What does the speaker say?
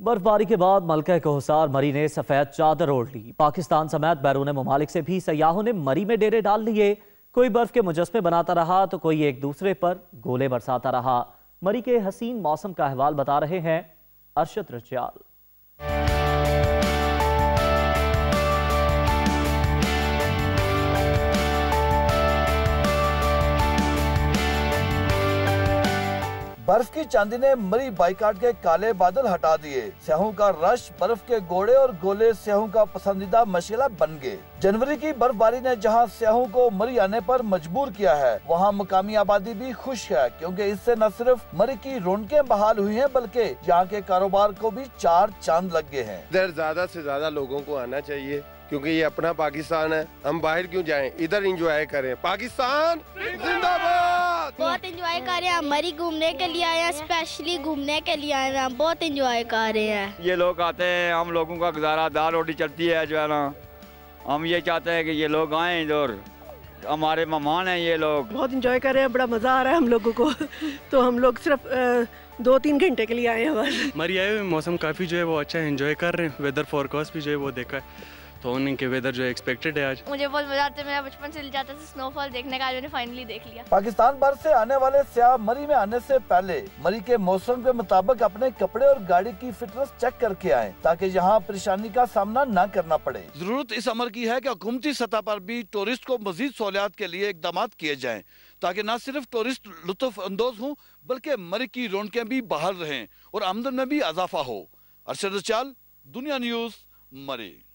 बर्फबारी के बाद मलका कोहसार मरी ने सफेद चादर ओढ़ ली। पाकिस्तान समेत बैरून ममालिक से भी सयाहों ने मरी में डेरे डाल लिए। कोई बर्फ के मुजस्मे बनाता रहा तो कोई एक दूसरे पर गोले बरसाता रहा। मरी के हसीन मौसम का अहवाल बता रहे हैं अरशद रजाल। बर्फ की चांदी ने मरी बाइकाट के काले बादल हटा दिए। स्याहों का रश, बर्फ के गोले और गोले स्याहों का पसंदीदा मशगला बन गए। जनवरी की बर्फबारी ने जहां स्याहों को मरी आने पर मजबूर किया है, वहां मकामी आबादी भी खुश है, क्योंकि इससे न सिर्फ मरी की रौनकें बहाल हुई हैं, बल्कि यहाँ के कारोबार को भी चार चांद लग गए हैं। इधर ज्यादा से ज्यादा लोगों को आना चाहिए, क्योंकि ये अपना पाकिस्तान है। हम बाहर क्यों जाएं, इधर एंजॉय करें। पाकिस्तान जिंदाबाद। बहुत एंजॉय कर रहे हैं, मरी घूमने के लिए आए हैं, स्पेशली घूमने के लिए आए हैं, बहुत एंजॉय कर रहे हैं। ये लोग आते हैं, हम लोगों का गुजारा दाल रोटी चलती है जो है ना। हम ये चाहते हैं कि ये लोग आए इधर, हमारे मेहमान हैं ये लोग। बहुत एंजॉय कर रहे हैं, बड़ा मजा आ रहा है हम लोगों को। तो हम लोग सिर्फ 2-3 घंटे के लिए आए हैं बस। मरी आए हुए मौसम काफ़ी जो है वो अच्छा एंजॉय कर रहे हैं। वेदर फोरकास्ट भी जो है वो देखा है, तो उनके वेदर जो है एक्सपेक्टेड है आज। मुझे बहुत मजा आता है, मेरा बचपन से दिल चाहता था स्नोफॉल देखने का, आज मैंने फाइनली देख लिया। पाकिस्तान भर से आने वाले सयाह मरी में आने से पहले मरी के मौसम के मुताबिक अपने कपड़े और गाड़ी की फिटनेस चेक करके आएं, ताकि यहाँ परेशानी का सामना न करना पड़े। जरूरत इस अमर की है कि हुकूमती सतह पर भी टूरिस्ट को मजीद सहूलियात के लिए इकदाम किए जाएं, ताकि न सिर्फ टूरिस्ट लुत्फ अंदोज हों, बल्कि मरी की रौनकें भी बहाल रहें और आमदन में भी इजाफा हो। अरशद रजाल, दुनिया न्यूज, मरी।